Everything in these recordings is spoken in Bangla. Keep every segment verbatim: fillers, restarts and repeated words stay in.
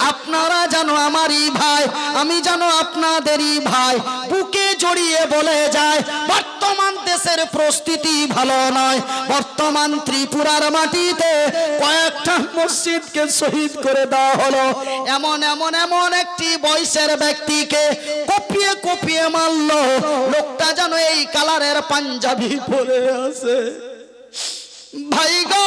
আপনারা জানো আমারই ভাই, আমি জানো আপনাদেরই ভাই। বুকে জড়িয়ে বলে যায় বর্তমান দেশের পরিস্থিতি ভালো নয়। বর্তমান ত্রিপুরার মাটিতে কয়েকটা মসজিদকে শহীদ করে দেওয়া হলো। এমন এমন এমন একটি বয়সের ব্যক্তিকে কপিয়ে কপিয়ে মারলো, লোকটা যেন এই কালারের পাঞ্জাবি পরে আছে। ভাই গো,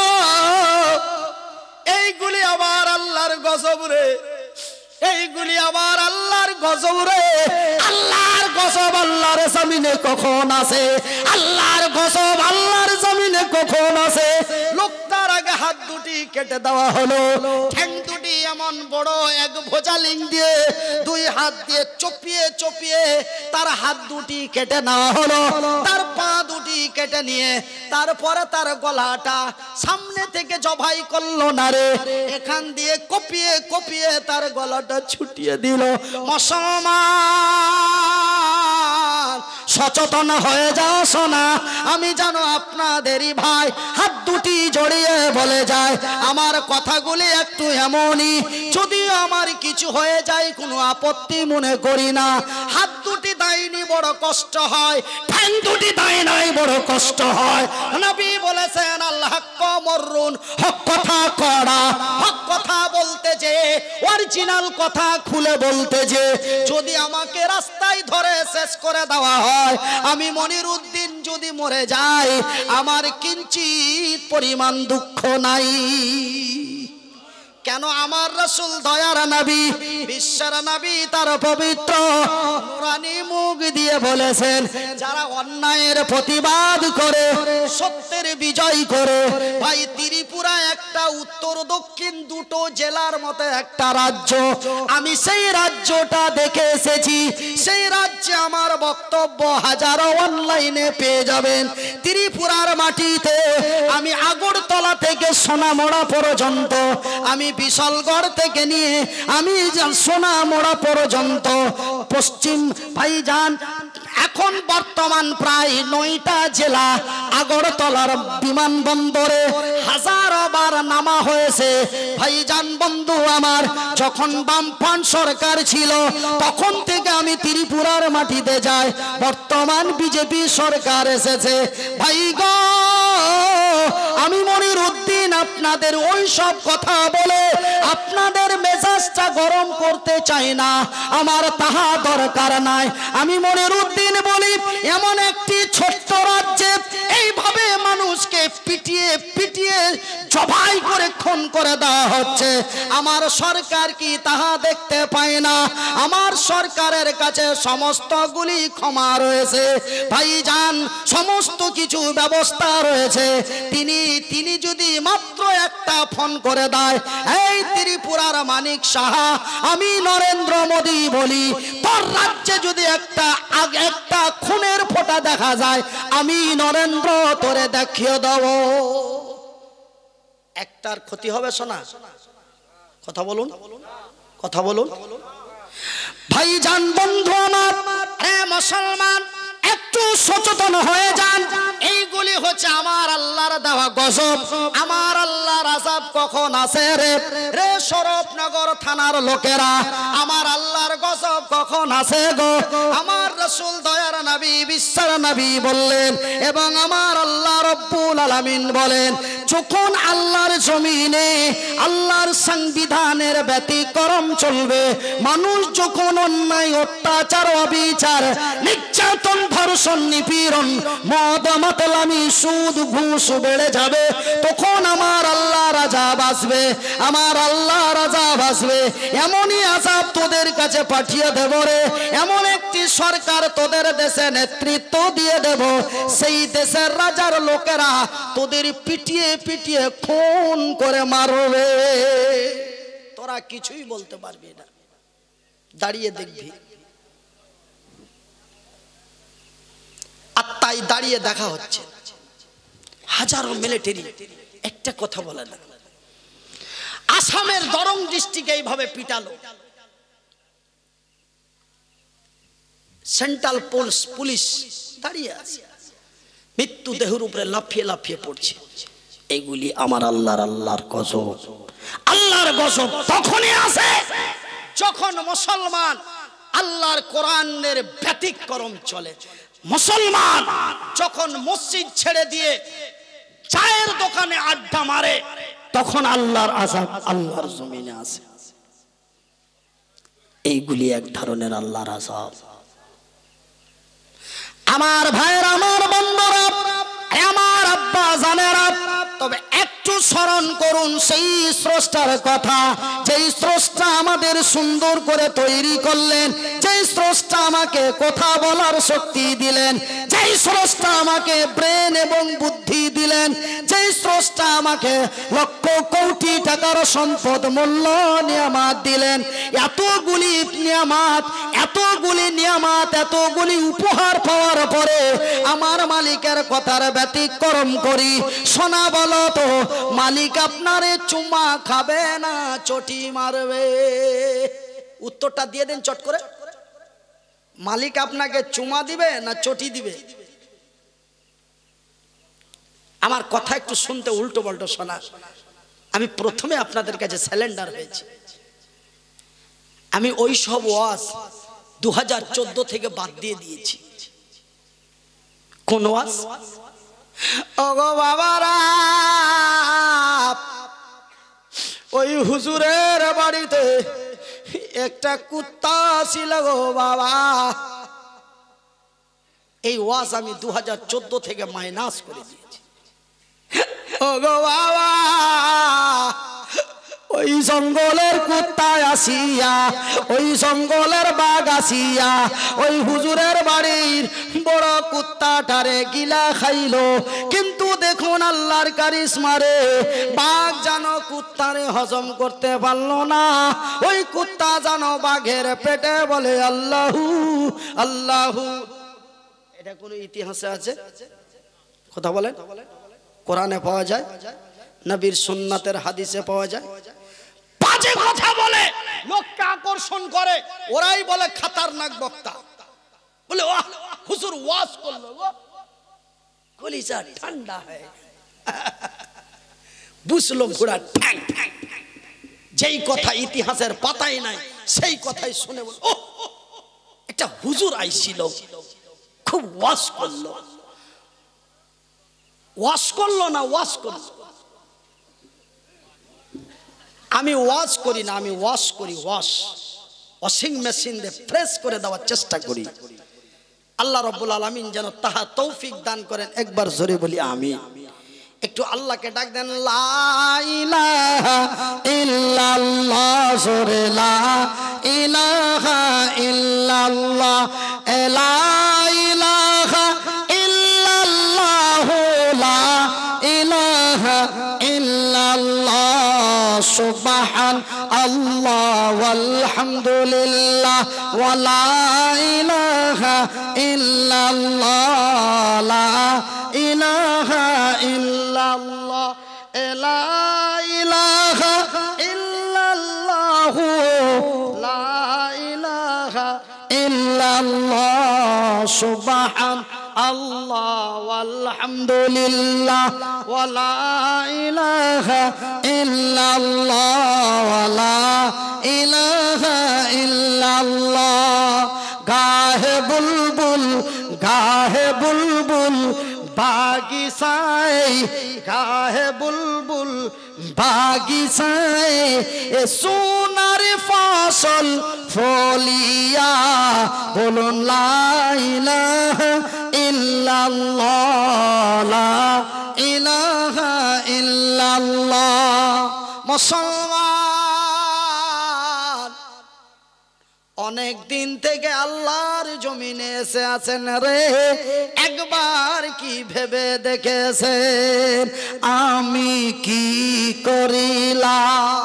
এইগুলি আবার আল্লাহর গজব রে, এইগুলি আবার আল্লাহর গজব রে। আল্লাহর গজব আল্লাহর জমিনে কখন আছে? আল্লাহর গজব আল্লাহর জমিনে কখন আছে? লোকটার আগে হাত দুটি কেটে দেওয়া হলো, ঠ্যাং দুটি এমন বড় এক ভোজালিং দিয়ে দুই হাত দিয়ে চপিয়ে চপিয়ে তার হাত দুটি কেটে নেওয়া হলো, তার পা দুটি কেটে নিয়ে তারপরে তার গলাটা সামনে থেকে জবাই করলো না রে, এখান দিয়ে কপিয়ে কপিয়ে তার গলাটা ছুটিয়ে দিল। মুসলমান সচেতন হয়ে যাও সোনা, আমি জানো আপনাদেরই ভাই। হাত দুটি জড়িয়ে বলে যায় আমার কথাগুলি একটু এমনই, যদিও আমার কিছু হয়ে যায় কোনো আপত্তি মনে করি না। হাত দুটি দাইনি বড় কষ্ট হয়, ঠ্যাং দুটি দাই নাই বড় কষ্ট হয়। নবী বলেছেন আল্লাহ কমরুন, হক কথা করা, হক কথা বলতে যে, অরিজিনাল কথা খুলে বলতে যে। যদি আমাকে রাস্তায় ধরে শেষ করে দেওয়া হয়, আমি মনির উদ্দিন যদি মরে যাই, আমার কিঞ্চিত পরিমাণ দুঃখ নাই। কেন? আমার রাসূল দয়ার নবী, বিশ্বের নবী, তার পবিত্র নূরানি মুখ দিয়ে বলেছেন যারা অন্যায়ের প্রতিবাদ করে সত্যের বিজয় করে। ভাই ত্রিপুরা একটা উত্তর দক্ষিণ দুটো জেলার মতো একটা রাজ্য, আমি সেই রাজ্যটা দেখে এসেছি। সেই রাজ্যে আমার বক্তব্য হাজারো অনলাইনে পেয়ে যাবেন। ত্রিপুরার মাটিতে আমি আগরতলা থেকে সোনামুড়া পর্যন্ত, আমি বিশালগড় থেকে নিয়ে আমি সোনামুড়া পর্যন্ত পশ্চিম ভাইজান এখন বর্তমান প্রায় নয়টা জেলা আগরতলার বিমানবন্দরে হাজারো বার নামা হয়েছে। ভাইজান বন্ধু আমার, যখন বামফ্রন্ট সরকার ছিল তখন থেকে আমি ত্রিপুরার মাটিতে যাই, বর্তমান বিজেপি সরকার এসেছে। ভাই গো, আমি মনির উদ্দিন আপনাদের ওই সব কথা বলে আপনাদের মেজাজটা গরম করতে চাই না, আমার তাহা দরকার নাই। আমি মনির উদ্দিন বলি, এমন একটি ছোট্ট রাজ্যে এইভাবে মানুষকে পিটিয়ে পিটিয়ে জবাই করে খুন করে দেওয়া হচ্ছে, আমার সরকার কি তাহা দেখতে পায় না? আমার সরকারের কাছে সমস্তগুলি ক্ষমা রয়েছে ভাইজান, সমস্ত কিছু ব্যবস্থা রয়েছে। তিনি তিনি যদি মাত্র একটা ফোন করে দেয়, এই ত্রিপুরার মানিক সাহা, আমি নরেন্দ্র মোদী বলি, তোর রাজ্যে যদি একটা একটা খুনের ফোঁটা দেখা যায়, আমি নরেন্দ্র তোরে দেখিয়ে দেব। একটার ক্ষতি হবে শোনা? কথা বলুন, কথা বলুন ভাইজান বন্ধু আমার। হে মুসলমান, একটু সচেতন হয়ে যান। এইগুলি হচ্ছে আমার আল্লাহর দেওয়া গজব, আমার আল্লাহর আযাব কখন আসে রে রে শরফনগর থানার লোকেরা, আমার আল্লাহর গজব কখন আসে গো? আমার রাসূল দয়ার নবী, বিশ্বের নবী বললেন, এবং আমার আল্লাহ রব্বুল আলামিন বলেন, যখন আল্লাহর জমিনে আল্লাহর সংবিধানের ব্যতিক্রম চলবে, মানুষ যখন অন্যায় অত্যাচার অবিচার নির্যাতন ধর্ষণ নিপীড়ন মদ মাতলামি সুদ ঘুষ বেড়ে যাবে, তখন আমার আল্লাহর আযাব আসবে, আমার আল্লাহর আযাব আসবে। এমনই আযাব তোদের কাছে পাঠিয়ে দেব রে, এমন একটি সরকার তোদের দেশে নেতৃত্ব দিয়ে দেব, সেই দেশের রাজার লোকেরা তোদের পিটিয়ে পিটিয়ে খুন করে মারবে, তোরা কিছুই বলতে পারবি না, দাঁড়িয়ে দেখবি। আর তাই দাঁড়িয়ে দেখা হচ্ছে, হাজারো মিলিটারি একটা কথা বলে না। আসামের দরং ডিস্ট্রিক্টে এইভাবে পিটালো, সেন্ট্রাল পুলিশ পুলিশ দাঁড়িয়ে আছে, মৃত্যু দেহের উপরে লাফিয়ে লাফিয়ে পড়ছে। এগুলি আমার আল্লাহর আল্লাহর গজব। আল্লাহর গজব তখনই আসে যখন মুসলমান আল্লাহর কোরআনের ব্যতিক্রম চলে, মুসলমান যখন মসজিদ ছেড়ে দিয়ে চায়ের দোকানে আড্ডা মারে, তখন আল্লাহর আযাব আল্লাহর জমিনে আসে। এইগুলি এক ধরনের আল্লাহর আযাব। আমার ভাইয়েরা, আমার বন্ধুরা, আমার আব্বা জানেরা, তবে একটু স্মরণ করুন সেই স্রষ্টার কথা, যেই স্রষ্টা আমাদের সুন্দর করে তৈরি করলেন, যেই স্রষ্টা আমাকে কথা বলার শক্তি দিলেন, যেই স্রষ্টা আমাকে ব্রেন এবং বুদ্ধি দিলেন, যেই স্রষ্টা আমাকে লক্ষ কোটি টাকার সম্পদ মূল্য নিয়ামত দিলেন। এতগুলি নিয়ামত, এতগুলি নিয়ামত, এতগুলি উপহার পাওয়ার পরে আমার মালিকের কথার ব্যতিক্রম করি। সোনা বলো তো, মালিক আপনারে চুমা খাবে না চটি মারবে? উত্তরটা দিয়ে দেন চট করে। মালিক আপনাকে চুমা দিবে না চটি দিবে? আমার কথা একটু শুনতে উল্টো পাল্টো শোনা। আমি প্রথমে আপনাদের কাছে স্যালেন্ডার হয়েছি। আমি ওই সব ওয়াজ দু হাজার চোদ্দ থেকে বাদ দিয়ে দিয়েছি। কোন ওয়াজ? ওগো বাবারা, ওই হুজুরের বাড়িতে একটা কুত্তা ছিল গো বাবা। এই ওয়াজ আমি দু হাজার চোদ্দ থেকে মাইনাস করে দিয়েছি। ওগো বাবা, ওই জঙ্গলের কুত্তা আসিয়া, ওই জঙ্গলের বাঘ আসিয়া ওই হুজুরের বাড়ির বড় কুত্তাটারে গিলা খাইলো। কিন্তু দেখুন আল্লাহর কারিশমারে, বাঘ জানো কুত্তারে হজম করতে পারলো না। ওই কুত্তা জানো বাঘের পেটে বলে আল্লাহু আল্লাহু। এটা কোন ইতিহাসে আছে? কথা বলেন। কোরআনে পাওয়া যায়, নবীর সুন্নাতের হাদিসে পাওয়া যায়। বাজে কথা বলে লোককে আকর্ষণ করে, ওরাই বলে খতরনাক বক্তা। বলে ওহ হুজুর ওয়াজ করলো, কলিজা ঠান্ডা হয়, বুঝলো ঘোড়া ঠ্যাং ঠ্যাং। যেই কথা ইতিহাসের পাতাই নাই সেই কথাই শুনে বল, ও একটা হুজুর আইছিল, খুব ওয়াজ করলো। ওয়াজ করলো না ওয়াজ করলো? আমি ওয়াজ করি না, আমি ওয়াশ করি। ওয়াশ ওয়াশিং মেশিন দিয়ে ফ্রেশ করে দেওয়ার চেষ্টা করি। আল্লাহ রাব্বুল আলামিন যেন তাহা তৌফিক দান করেন। একবার জোরে বলি আমিন। একটু আল্লাহকে ডাক দেন, লা ইলাহা ইল্লাল্লাহ, জোরে লা ইলাহা ইল্লাল্লাহ, লা ইলাহা ইল্লাল্লাহ, লা ইলাহা ইল্লাল্লাহ, সুবহান আল্লাহ ওয়ালহামদুলিল্লাহ, ওয়া লা ইলাহা ইল্লাল্লাহ, লা ইলাহা ইল্লাল্লাহ, লা ইলাহা ইল্লাল্লাহ, লা ইলাহা ইল্লাল্লাহ, সুবহান আল্লাহ ওয়ালহামদুলিল্লাহ, ওয়া লা ইলাহা ইল্লাল্লাহ, লা ইলাহা ইল্লাল্লাহ। গাহে বুলবুল, গাহে বুলবুল বাগিচায়, গাহে বুলবুল বাগিচায়, এ সোনার ফসল ফলিয়া বলুন লা ইলাহা ইল্লাল্লাহ, লা ইলাহা ইল্লাল্লাহ। মুসলমান অনেক দিন থেকে আল্লাহর জমিনে এসে আছেন রে, একবার কি ভেবে দেখেছেন আমি কি করিলাম?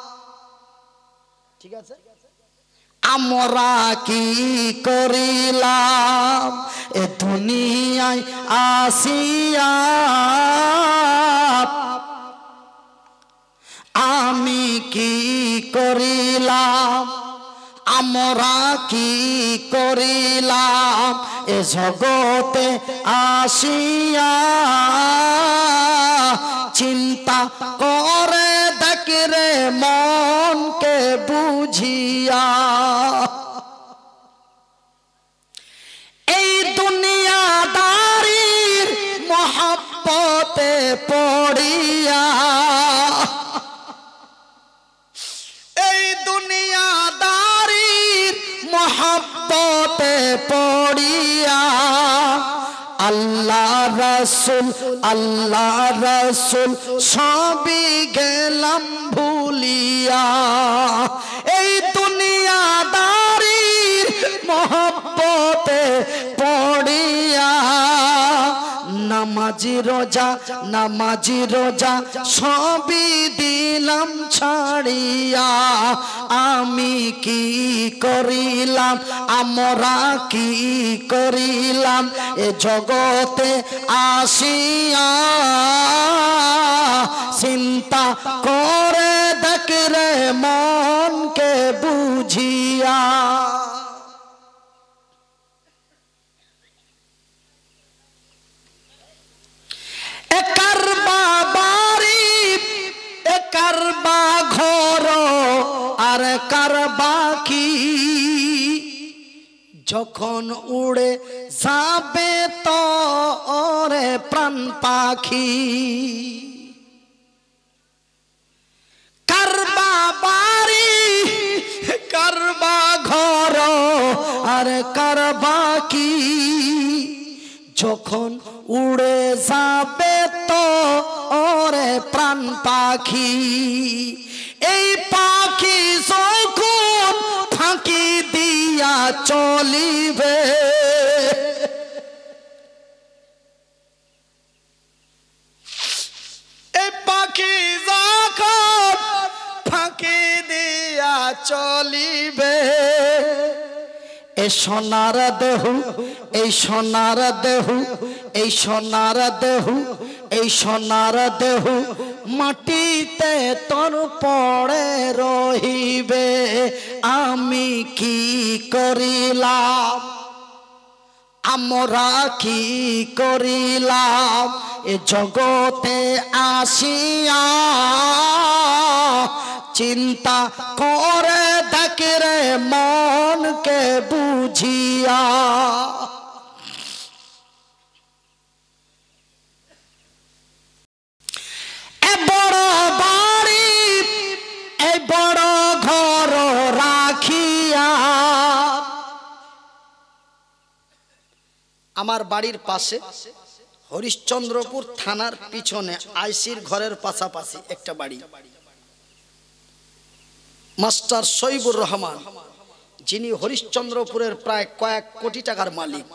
ঠিক আছে, আমরা কি করিলাম এ দুনিয়ায় আসিয়া? আমি কি করিলাম, আমরা কি করিলাম এ জগতে আসিয়া? চিন্তা করে দেখ দেখ রে মনকে বুঝিয়া এই দুনিয়াদারির মহব্বতে পড়িয়া এই দুনিয়াদারির মহব্বতে পড়িয়া আল্লাহ রাসূল আল্লাহ রাসূল সবই গেলাম ভুলিয়া এই দুনিয়াদারির মহব্বতে পড়িয়া নামাজি রোজা নামাজি রোজা সবই দিলাম ছাড়িয়া আমি কি করিলাম আমরা কি করিলাম এ জগতে আসিয়া চিন্তা করে দেখ রে মনকে বুঝিয়া কারবা ঘর আর কারবা কি যখন উড়ে যাবে তো ওরে প্রাণ পাখি কারবা বাড়ি কারবা ঘর আর কারবা কি যখন উড়ে যাবে তো ওরে প্রাণ পাখি এই পাখি যখন ফাঁকি দিয়া চলিবে এই পাখি যখন ফাঁকি দিয়া চলিবে এই সোনার দেহু এই সোনার দেহু এই সোনার দেহু এই সোনার দেহু মাটিতে তোর পড়ে রহিবে আমি কি করিলাম আমরা কি করিলাম এ জগতে আসিয়া চিন্তা করে দেখ রে মনকে বুঝিয়া এ বড় বাড়ি এ বড় ঘর রাখিয়া আমার বাড়ির পাশে হরিশ্চন্দ্রপুর থানার পিছনে আইসির ঘরের পাশাপাশি একটা বাড়ি মাস্টার শহীবুর রহমান যিনি হরিশ্চন্দ্রপুরের প্রায় কয়েক কোটি টাকার মালিক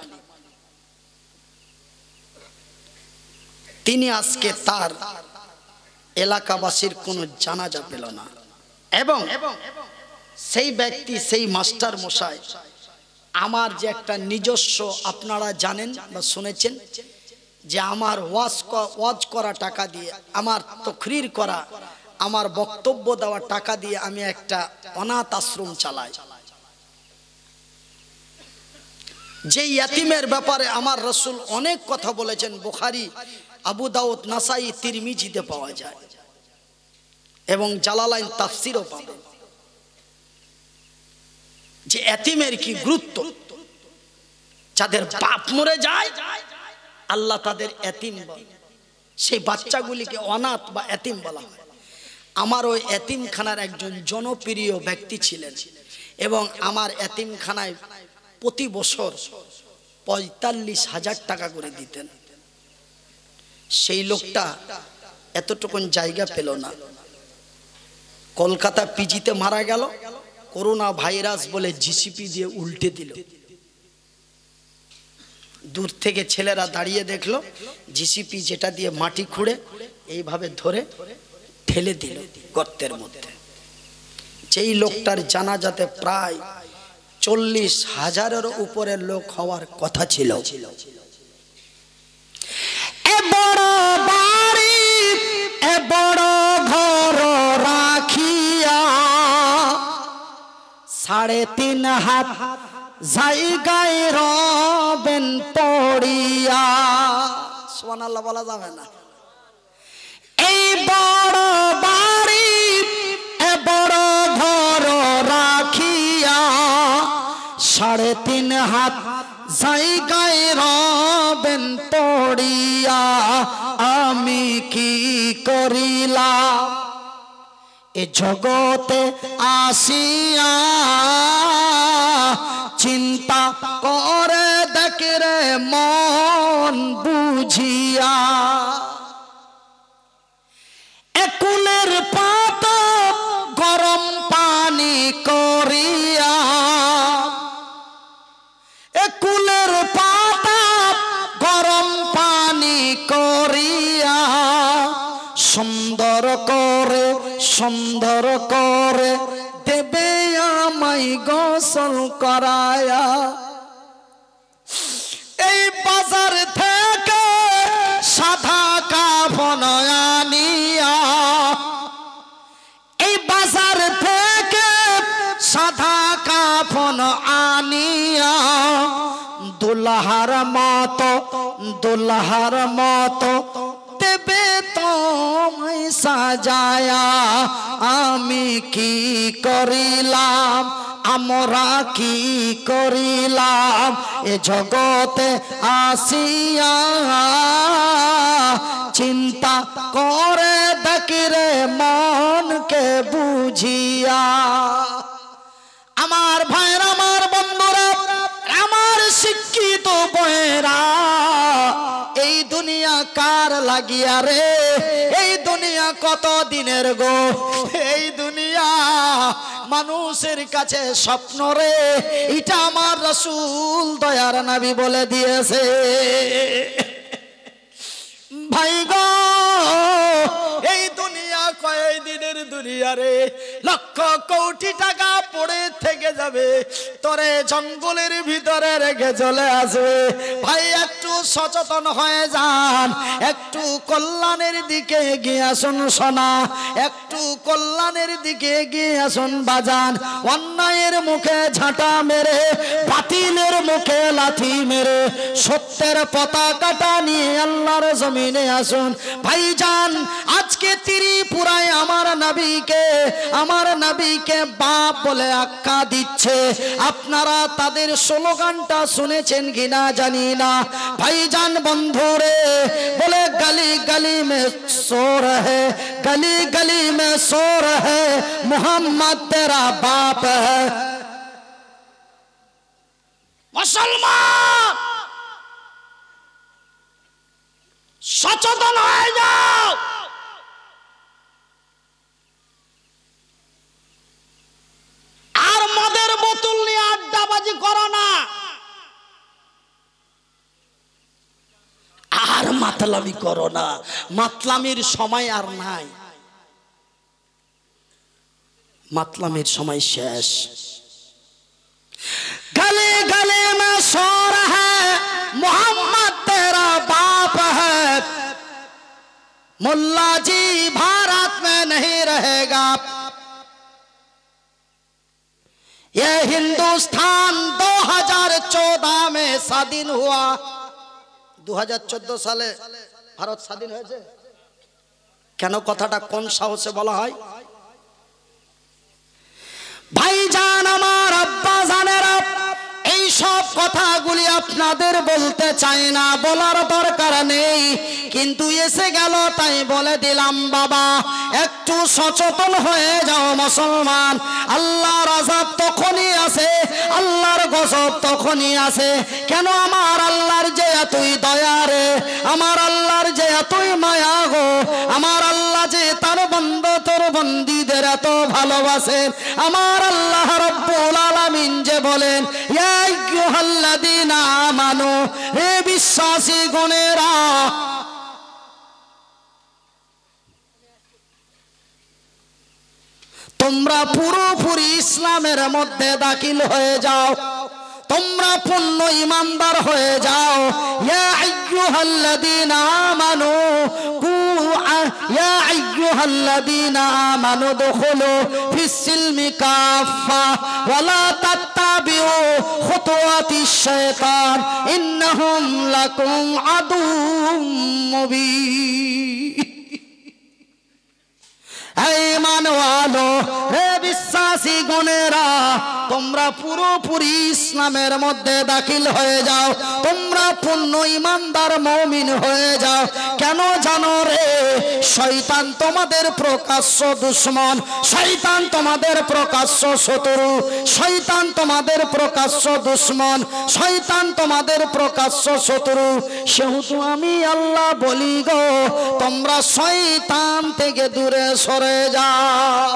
তিনি আজকে তার এলাকাবাসীর কোনো জানাজা পেল না এবং সেই ব্যক্তি সেই মাস্টার মশাই আমার যে একটা নিজস্ব আপনারা জানেন বা শুনেছেন যে আমার ওয়াজ ওয়াজ করা টাকা দিয়ে আমার তকরির করা আমার বক্তব্য দেওয়া টাকা দিয়ে আমি একটা অনাথ আশ্রম চালাই যে ইয়াতিমের ব্যাপারে আমার রাসূল অনেক কথা বলেছেন বুখারী আবু দাউদ নাসাই তিরমিজিতে পাওয়া যায় এবং জালালাইন তাফসিরও পাবেন যে ইয়াতিমের কি গুরুত্ব যাদের বাপ মরে যায় আল্লাহ তাদের ইয়াতিম বলে সেই বাচ্চাগুলিকে অনাথ বা ইয়াতিম বলা হয় আমার ওই এতিমখানার একজন জনপ্রিয় ব্যক্তি ছিলেন এবং আমার এতিমখানায় প্রতি বছর পঁয়তাল্লিশ হাজার টাকা করে দিতেন সেই লোকটা এতটুকুন জায়গা পেল না কলকাতা পিজিতে মারা গেল করোনা ভাইরাস বলে জিসিপি দিয়ে উল্টে দিল দূর থেকে ছেলেরা দাঁড়িয়ে দেখলো জিসিপি যেটা দিয়ে মাটি খুঁড়ে এইভাবে ধরে ঠেলে দিল গর্তের মধ্যে যেই লোকটার জানাজাতে প্রায় চল্লিশ হাজারের উপরে লোক হওয়ার কথা ছিল এ বড় বাড়ি এ বড় ঘর রাখিয়া সাড়ে তিন হাত জায়গায় রবেন পড়িয়া সুবহানাল্লাহ বলা যাবে না এই বড় বাড়ি সাড়ে তিন হাত জায়গায় রবেন পড়িয়া আমি কি করিলাম এ জগতে আসিয়া চিন্তা করে দেখে রে মন বুঝিয়া একুলের পাতা গরম পানি করিয়া একুলের পাতা গরম পানি করিয়া সুন্দর করে সুন্দর করে দেবে আমায় গোসল করায়া এই বাজার থেকে সাদা কাফন আনিয়া এই বাজার থেকে সাদা কাফন আনিয়া দুলহার মতো দুলহার মতো দেবে তোমায় সাজায়া আমি কি করিলাম আমরা কি করিলাম এ জগতে আসিয়া চিন্তা করে দেখি রে মনকে বুঝিয়া আমার ভাইরা আমার বন্ধুরা আমার শিক্ষিত বহেরা এই দুনিয়া কার লাগিয়া রে এই দুনিয়া কত দিনের গো এই দুনিয়া মানুষের কাছে স্বপ্ন রে এটা আমার রাসূল দয়ার নবী বলে দিয়েছে ভাই গো এই দুনিয়া কয় দিনের দুনিয়া রে লক্ষ কোটি টাকা পড়ে থেকে যাবে তোরে জঙ্গলের ভিতরে রেখে চলে আসবে ভাই একটু সচেতন হয়ে যান একটু কল্যাণের দিকে এগিয়ে আসুন সোনা একটু কল্যাণের দিকে এগিয়ে আসুন বাজান অন্যায়ের মুখে ঝাঁটা মেরে বাতিলের মুখে লাথি মেরে সত্যের পতাকাটা নিয়ে আল্লাহর জমিনে আসুন ভাইজান আজকে ত্রিপুরায় আমার নবীকে আমার নবীকে বাপ বলে আখ্যা দিচ্ছে আপনারা তাদের স্লোগানটা শুনেছেন কিনা জানি না ভাইজান বন্ধুরে বলে গলি গলি মে শোর है गली गली में शोर है मोहम्मद तेरा बाप है मुसलमान सचेतन হয়ে যাও আর মদের বোতল নিয়ে আড্ডাবাজি করো না আর মাতলামি করো না মাতলামির সময় আর নাই মাতলামির সময় শেষ गले गले में शोर है मोहम्मद तेरा बाप है मुल्ला जी भारत में नहीं रहेगा ये हिंदुस्तान दो हज़ार चौदह में स्वाधीन हुआ दो हज़ार चौदह साले भारत स्वाधीन হয়েছে কেন কথাটা কোন সাহসে বলা হয় ভাইজান আমার আব্বা জানেরা এই সব কথাগুলি আপনাদের বলতে চাই না বলার দরকার নেই কিন্তু এসে গেল তাই বলে দিলাম বাবা একটু সচেতন হয়ে যাও মুসলমান আল্লাহর আযাব তখনই আসে আল্লাহর গজব তখনই আসে কেন আমার আল্লাহর যে এতই দয়া রে আমার আল্লাহর যে এতই মায়া গো আমার আল্লাহ যে তার বান্দা তোর বান্দীদের এত ভালোবাসেন আমার আল্লাহ রাব্বুল আলামিন যে বলেন ইয়া আইয়ুহাল্লাযীনা আমানু হে বিশ্বাসী গণেরা তোমরা পুরোপুরি ইসলামের মধ্যে দাখিল হয়ে যাও তোমরা পূর্ণ ঈমানদার হয়ে যাও ইয়া আইয়ুহাল্লাযীনা আমানু ইয়া আইয়ুহাল্লাযীনা আমানু দুখুলু ফিস-সিলমি কাফা ওয়া লা তাত্তাবিউ খুতুওয়াতিশ শাইতান ইন্নাহুম লাকুম আদুউম মুবিন ঈমান ওয়ালো হে বিশ্বাসী গণেরা তোমরা পুরোপুরি ইসলামের মধ্যে দাখিল হয়ে যাও, তোমরা পূর্ণ ইমানদার মুমিন হয়ে যাও। কেন জানো রে? শয়তান তোমাদের প্রকাশ্য দুশমন, শয়তান তোমাদের প্রকাশ্য শত্রু, শয়তান তোমাদের প্রকাশ্য দুশমন, শয়তান তোমাদের প্রকাশ্য শত্রু। সেহেতু আমি আল্লাহ বলি গো, তোমরা শয়তান থেকে দূরে সরে যাও।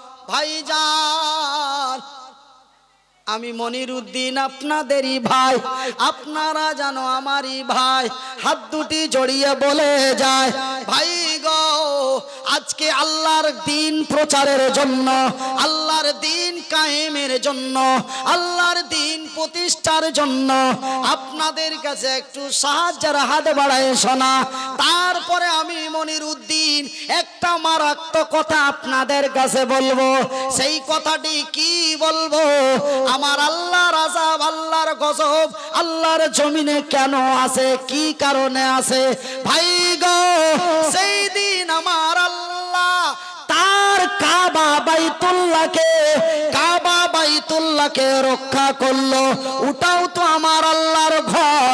ভাইজান, আমি মনিরুদ্দিন আপনাদেরই ভাই, আপনারা জানো আমারই ভাই। হাত দুটি জড়িয়ে বলে যায়, ভাই গো, আজকে আল্লাহর দিন প্রচারের জন্য, আল্লাহর দিন কায়েমের জন্য, আল্লাহর দিন প্রতিষ্ঠার জন্য আপনাদের কাছে একটু সাহায্যের হাত বাড়ায় শোনা। তারপরে আমি মনিরুদ্দিন একটা মারাত্মক কথা আপনাদের কাছে বলবো। সেই কথাটি কি বলবো? আমার আল্লাহর আযাব, আল্লাহর গজব আল্লাহর জমিনে কেন আছে, কি কারণে আছে? ভাই গো, সেই দিন আমার আল্লাহ তার কাবা বাইতুল্লাহকে কাবা বাইতুল্লাহকে রক্ষা করলো। ওটাও তো আমার আল্লাহর ঘর।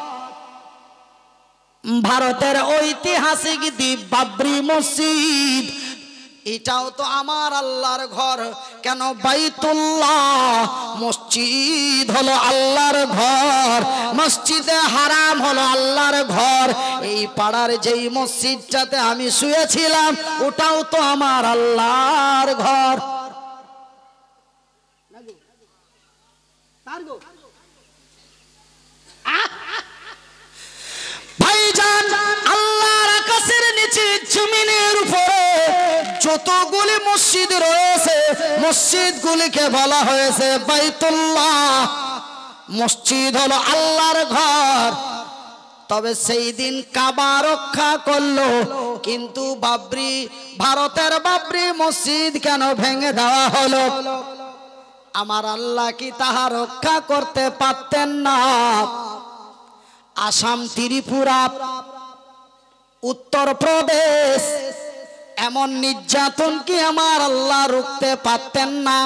ভারতের ঐতিহাসিক দ্বীপ বাবরি মসজিদ, এটাও তো আমার আল্লাহর ঘর। কেন? বাইতুল্লাহ মসজিদ হলো আল্লাহর ঘর, মসজিদে হারাম হলো আল্লাহর ঘর। এই পাড়ার যেই মসজিদটাতে আমি শুয়েছিলাম, ওটাও তো আমার আল্লাহর ঘর। ভাইজান, আল্লাহর আকাশের নিচে জমিনের উপরে যতগুলি মসজিদ রয়েছে, মসজিদগুলিকে বলা হয়েছে বাইতুল্লাহ। মসজিদ হলো আল্লাহর ঘর। তবে সেই দিন কাবা রক্ষা করলো, কিন্তু বাবরি, ভারতের বাবরি মসজিদ কেন ভেঙে দেওয়া হলো? আমার আল্লাহ কি তাহা রক্ষা করতে পারতেন না? আসাম, ত্রিপুরা, উত্তর প্রদেশ এমন নির্যাতন কি আমার আল্লাহ রুখতে পারতেন না?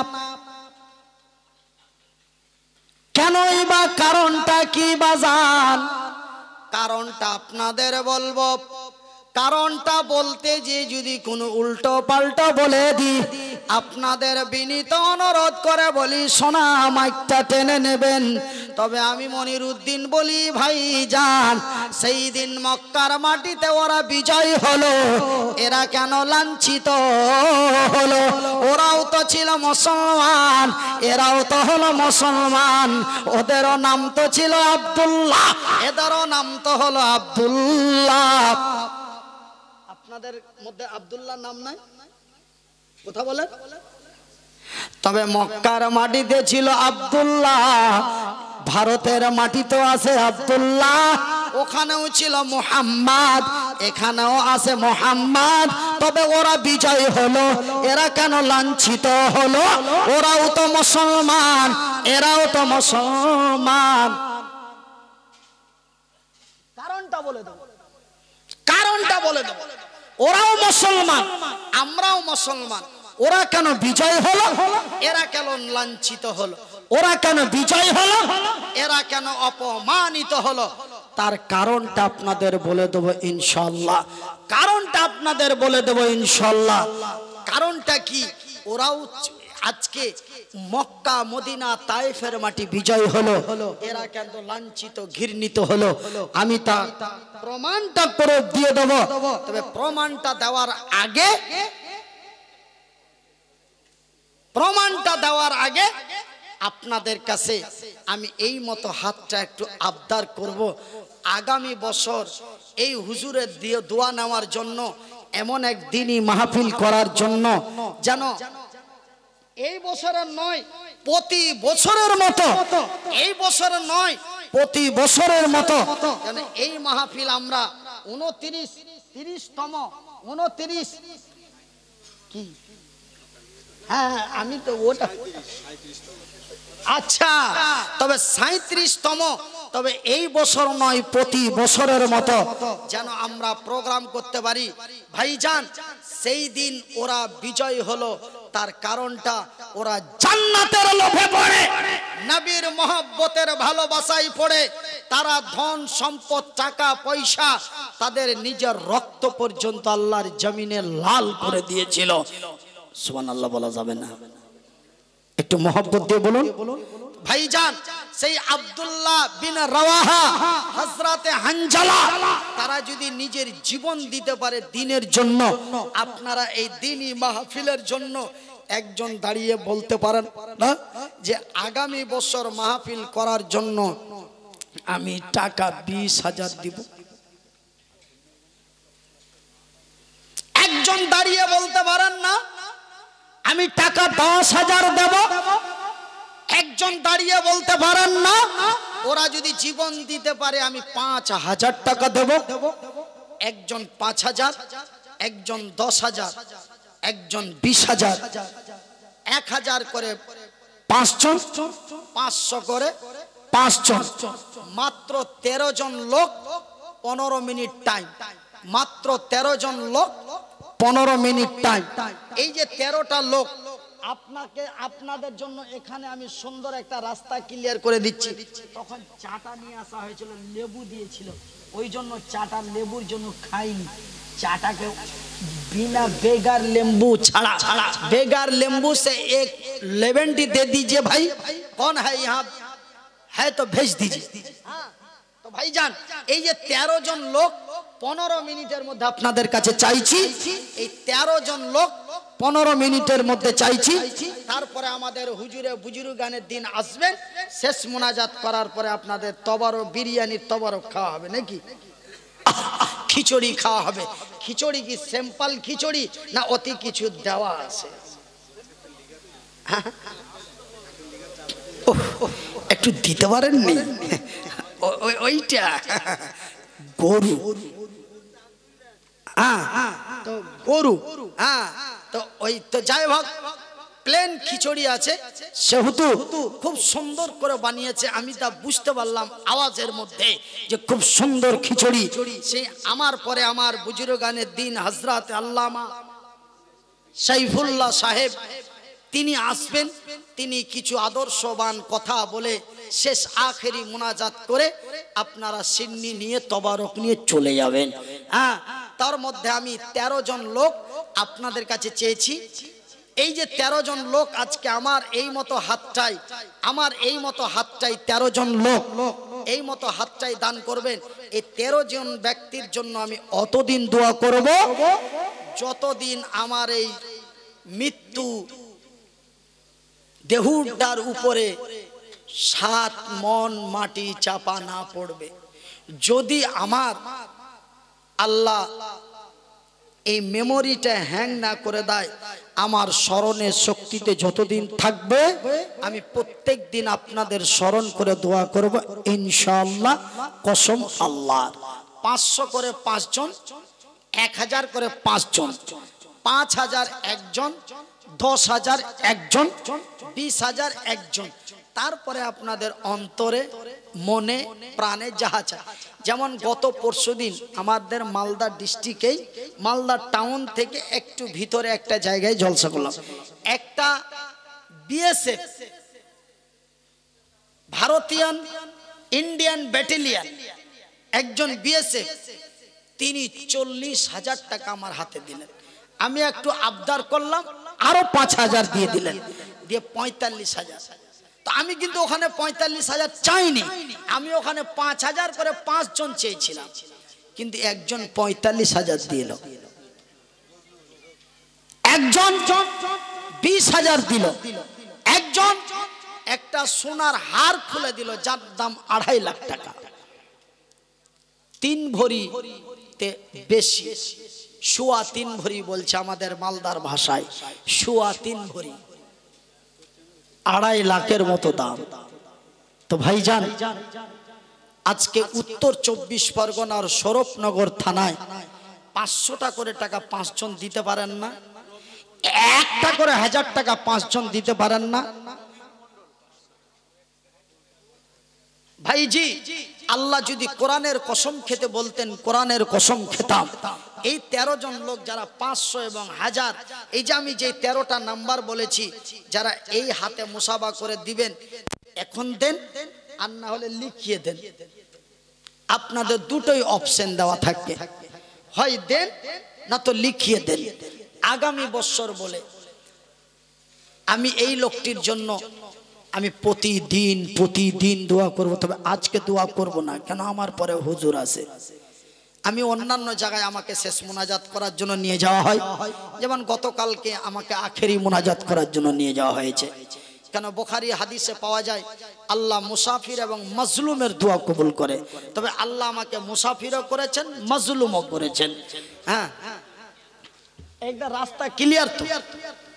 কেনই বা? কারণটা কি বাজান? কারণটা আপনাদের বলবো। কারণটা বলতে যে যদি কোনো উল্টো পাল্টা বলে দি, আপনাদের বিনীত অনুরোধ করে বলি, সোনা মাইকটা টেনে নেবেন। তবে আমি মনিরুদ্দিন বলি, ভাই যান, সেই দিন মক্কার মাটিতে ওরা বিজয় হলো, এরা কেন লাঞ্ছিত হলো? ওরাও তো ছিল মুসলমান, এরাও তো হলো মুসলমান। ওদেরও নাম তো ছিল আব্দুল্লাহ, এদেরও নাম তো হলো আব্দুল্লাহ। আপনাদের মধ্যে আব্দুল্লাহ নাম নাই? কথা বলে। তবে মক্কার মাটিতে ছিল আব্দুল্লাহ, ভারতের মাটিতে আছে আব্দুল্লাহ, ওখানেও ছিল মুহাম্মদ, এখানেও আছে মুহাম্মদ। তবে ওরা বিজয় হলো, এরা কেন লাঞ্ছিত হলো? ওরাও তো মুসলমান, এরাও তো মুসলমান। কারণটা বলে দাও, কারণটা বলে দাও। ওরাও মুসলমান, আমরাও মুসলমান, ওরা কেন বিজয় হলো? এরা কেন লাঞ্ছিত হলো? ওরা কেন বিজয় হলো? এরা কেন অপমানিত হলো? তার কারণটা আপনাদের বলে দেব ইনশাআল্লাহ। কারণটা আপনাদের বলে দেব ইনশাআল্লাহ। কারণটা কি? ওরাও আজকে মক্কা, মদিনা, তায়েফের মাটি বিজয় হলো, এরা কেন লাঞ্ছিত, ঘৃণিত হলো? আমি তা প্রমাণটা করে দিয়ে দেব। তবে প্রমাণটা দেওয়ার আগে প্রমাণটা দেওয়ার আগে আপনাদের কাছে আমি এই মতো হাতটা একটু আবদার করব। আগামী বছর এই হুজুরের দিয়ে দোয়া নেওয়ার জন্য, এমন এক দিনই মাহফিল করার জন্য, যেন এই বছরের নয় প্রতি বছরের মতো, এই বছরের নয় প্রতি বছরের মতো যেন এই মাহফিল আমরা উনত্রিশ তিরিশতম উনত্রিশ কি হ্যাঁ আমি তো ওটা আচ্ছা, তবে সাঁইত্রিশতম, তবে এই বছর নয় প্রতি বছরের মতো যেন আমরা প্রোগ্রাম করতে পারি। ভাইজান, সেই দিন ওরা বিজয় হলো, তার কারণটা ওরা জান্নাতের লোভে পড়ে, নবীর মহব্বতের ভালোবাসায় পড়ে তারা ধন সম্পদ টাকা পয়সা তাদের নিজের রক্ত পর্যন্ত আল্লাহর জমিনে লাল করে দিয়েছিল। সুবহানাল্লাহ বলা যাবে না? একটু মহব্বত দিয়ে বলুন ভাইজান। সেই আব্দুল্লাহ বিন রাওয়াহা, হযরতে হানজালা, তারা যদি নিজের জীবন দিতে পারে দ্বীনের জন্য, আপনারা এই দ্বীনি মাহফিলের জন্য একজন দাঁড়িয়ে বলতে পারেন না যে আগামী বছর মাহফিল করার জন্য আমি টাকা বিশ হাজার দিব? একজন দাঁড়িয়ে বলতে পারেন না আমি টাকা দশ হাজার দেব? একজন দাঁড়িয়ে বলতে পারেন না ওরা যদি জীবন দিতে পারে আমি পাঁচ হাজার টাকা দেব? একজন পাঁচ হাজার, একজন দশ হাজার, একজন বিশ হাজার, এক হাজার করে পাঁচজন, পাঁচশো করে পাঁচজন, মাত্র তেরো জন লোক, পনেরো মিনিট টাইম, মাত্র তেরো জন লোক, পনেরো মিনিট টাইম। এই যে তেরোটা লোক আপনাকে আপনাদের জন্য এখানে আমি সুন্দর একটা রাস্তা ক্লিয়ার করে দিচ্ছি। তখন চাটা নিয়ে আসা হয়েছিল, লেবু দিয়েছিল, ওই জন্য চাটা লেবুর জন্য খাইনি। চাটাকে बिना बेगार लेंबू छड़ा बेगार लेंबू से एक लेमन टी दे दीजिए भाई। कौन है यहाँ है तो भेज दीजिए। तो भाईजान এই যে তেরো জন লোক পনেরো মিনিটের মধ্যে আপনাদের কাছে চাইছি, এই তেরো জন লোক পনেরো মিনিটের মধ্যে চাইছি। তারপরে আমাদের হুজুরে বুজুর্গ গানের দিন আসবেন, শেষ মোনাজাত করার পরে আপনাদের তবারক বিরিয়ানির তবারক খাওয়া হবে নাকি, খিচুড়ি খাওয়া হবে। খিচুড়ি কি সিম্পল খিচুড়ি না অতি কিছু দেওয়া আছে? একটু দিতে পারেননি ওইটা গরু, হ্যাঁ তো গরু, হ্যাঁ তো ওই তো যাই হোক প্লেন খিচুড়ি আছে, সেহেতু খুব সুন্দর করে বানিয়েছে। আমি তা বুঝতে পারলাম আওয়াজের মধ্যে যে খুব সুন্দর খিচুড়ি। সেই আমার পরে আমার বুজুর্গানের দিন হযরত আল্লামা সাইফুল্লাহ সাহেব তিনি আসবেন, তিনি কিছু আদর্শবান কথা বলে শেষ আখেরি মুনাজাত করে আপনারা সিন্নি নিয়ে তবারক নিয়ে চলে যাবেন। হ্যাঁ তার মধ্যে আমি তেরো জন লোক আপনাদের কাছে চেয়েছি। এই যে তেরো জন লোক আজকে আমার এই মতো হাতটাই আমার এই মতো হাতটাই তেরো জন লোক এই মতো হাতটাই দান করবেন। এই তেরো জন ব্যক্তির জন্য আমি অতদিন দোয়া করব যতদিন আমার এই মৃত্যু দেহটার উপরে সাত মন মাটি চাপা না পড়বে। যদি আমার আল্লাহ এই মেমোরিটা হ্যাং না করে দেয়, আমার স্মরণের শক্তিতে যতদিন থাকবে আমি প্রত্যেক দিন আপনাদের স্মরণ করে দোয়া করব ইনশাআল্লাহ, কসম আল্লাহর। পাঁচশো করে পাঁচজন, এক হাজার করে পাঁচজন, পাঁচ হাজার একজন, দশ হাজার একজন, বিশ হাজার একজন। তারপরে আপনাদের অন্তরে মনে প্রাণে যাহা চায়। যেমন গত পরশু দিন আমাদের মালদা ডিস্ট্রিক্টেই মালদা টাউন থেকে একটু ভিতরে একটা জায়গায় জলসা করলাম। একটা বিএসএফ ভারতীয় ইন্ডিয়ান ব্যাটালিয়ন একজন বিএসএফ তিনি চল্লিশ হাজার টাকা আমার হাতে দিলেন। আমি একটু আবদার করলাম, আরো পাঁচ হাজার দিয়ে দিলেন, দিয়ে পঁয়তাল্লিশ হাজার। তো আমি কিন্তু ওখানে পঁয়তাল্লিশ হাজার চাইনি, আমি ওখানে পাঁচ হাজার করে পাঁচজন চেয়েছিলাম, কিন্তু একজন পঁয়তাল্লিশ হাজার দিল, একজন বিশ হাজার দিল, একজন একটা সোনার হার খুলে দিল যার দাম আড়াই লাখ টাকা, তিন ভরি বেশি, সোয়া তিন ভরি বলছে আমাদের মালদার ভাষায়, সোয়া তিন ভরি, আড়াই লাখের মতো দাম। তো ভাইজান আজকে উত্তর চব্বিশ পরগনার সৌরভনগর থানায় পাঁচশোটা করে টাকা পাঁচজন দিতে পারেন না? একটা করে হাজার টাকা পাঁচজন দিতে পারেন না? ভাইজি আল্লাহ যদি কোরআনের কসম খেতে বলতেন কোরআনের কসম খেতাম। এই তেরো জন লোক যারা পাঁচশো এবং হাজার, এই যে আমি যে তেরোটা নাম্বার বলেছি, যারা এই হাতে মুসাফা করে দিবেন এখন দেন, আর না হলে লিখিয়ে দেন। আপনাদের দুটোই অপশন দেওয়া থাকবে, হয় দেন না তো লিখিয়ে দেন। আগামী বছর বলে আমি এই লোকটির জন্য আমি প্রতিদিন প্রতিদিন দোয়া করব, তবে আজকে দোয়া করব না, কেন আমার পরে হুজুর আছে। আমি অন্যান্য জায়গায় আমাকে শেষ মোনাজাত করার জন্য নিয়ে যাওয়া হয়, যেমন গতকালকে আমাকে আখেরি মোনাজাত করার জন্য নিয়ে যাওয়া হয়েছে। কেন বুখারী হাদিসে পাওয়া যায় আল্লাহ মুসাফির এবং মাজলুমের দোয়া কবুল করে, তবে আল্লাহ আমাকে মুসাফিরও করেছেন, মাজলুমও করেছেন। হ্যাঁ, একটা রাস্তা ক্লিয়ার তো?